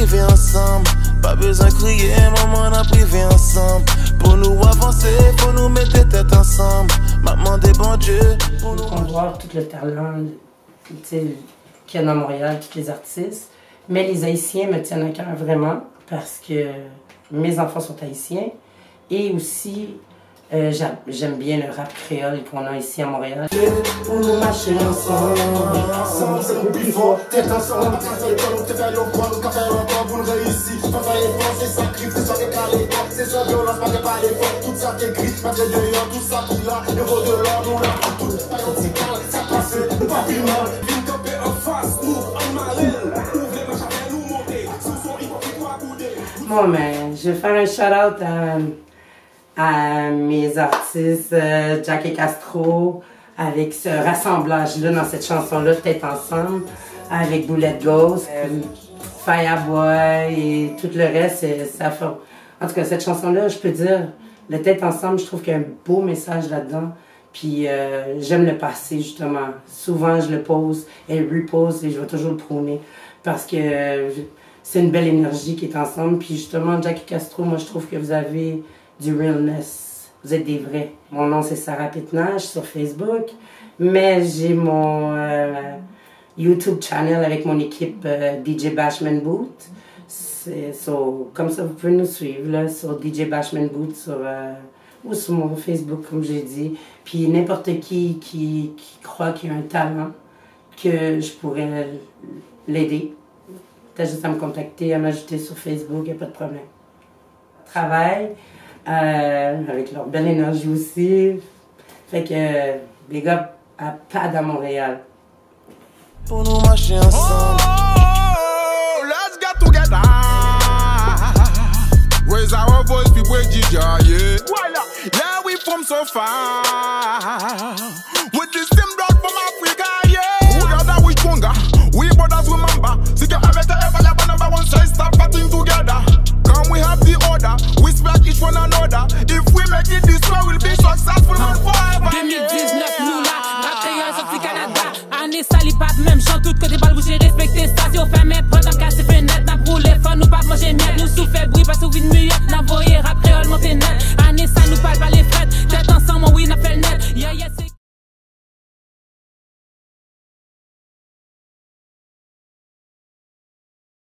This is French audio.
privé ensemble. Pas besoin de crier, maman a privé ensemble. Pour nous avancer, faut nous mettre les têtes ensemble. Maman des bons dieux. On voit tout le talent qu'il y a dans Montréal, tous les artistes. Mais les Haïtiens me tiennent à cœur vraiment parce que mes enfants sont haïtiens. Et aussi, j'aime bien le rap créole qu'on a ici à Montréal. Pour nous marcher ensemble, ensemble c'est nous plus fort, tête ensemble. C'est faire le quoi, nous faire encore pour nous réussir. Travailler fort, c'est sacrifice, ça décalé. C'est ça violence, pas de parler fort, tout ça t'écrit. Pas de dehors, tout ça pour là, héros de l'or, nous là pour tout. Pas d'antical, ça passe, nous pas plus mal. Une campée en face, nous en malin. Ouvre les marches à nous monter, sous son hypocrite ou à bouder. Bon, mais je vais faire un shout-out à mes artistes, Jack et Castro, avec ce rassemblage-là dans cette chanson-là, Tête ensemble, avec Bullet Ghost, Fireboy et tout le reste, ça fait... En tout cas, cette chanson-là, je peux dire, le Tête ensemble, je trouve qu'il y a un beau message là-dedans. Puis j'aime le passer, justement. Souvent, je le pose et repose et je vais toujours le prôner parce que c'est une belle énergie qui est ensemble. Puis justement, Jack et Castro, moi, je trouve que vous avez du realness. Vous êtes des vrais. Mon nom, c'est Sarah Pitnage sur Facebook. Mais j'ai mon YouTube channel avec mon équipe DJ Bashman Boot. Comme ça, vous pouvez nous suivre là, sur DJ Bashman Boot ou sur mon Facebook, comme j'ai dit. Puis n'importe qui croit qu'il y a un talent, que je pourrais l'aider. T'as juste à me contacter, à m'ajouter sur Facebook, il n'y a pas de problème. Travail. Avec leur belle énergie aussi. Fait que, les gars, à Pad à Montréal. Pour nous marcher ensemble. Oh, let's get together. Raise our voice, we break Giga, yeah. Yeah, we from so far. With the same blood from Africa, yeah. Together we stronger. We brothers remember. See the better ever, never number one side, start fighting together. Come we have the order. We respect each one another. If we make it this way, we'll be successful and forever. 2019, nous là, rappeurs sorti Canada. Année sali, pas de même chant, tout côté balle bouger, respecter ça. Si on fait mes preuves, dans le cas, c'est fait net, n'a brûlé fort, nous pas manger miel, nous souffle bruit, pas sous vide mieux, n'a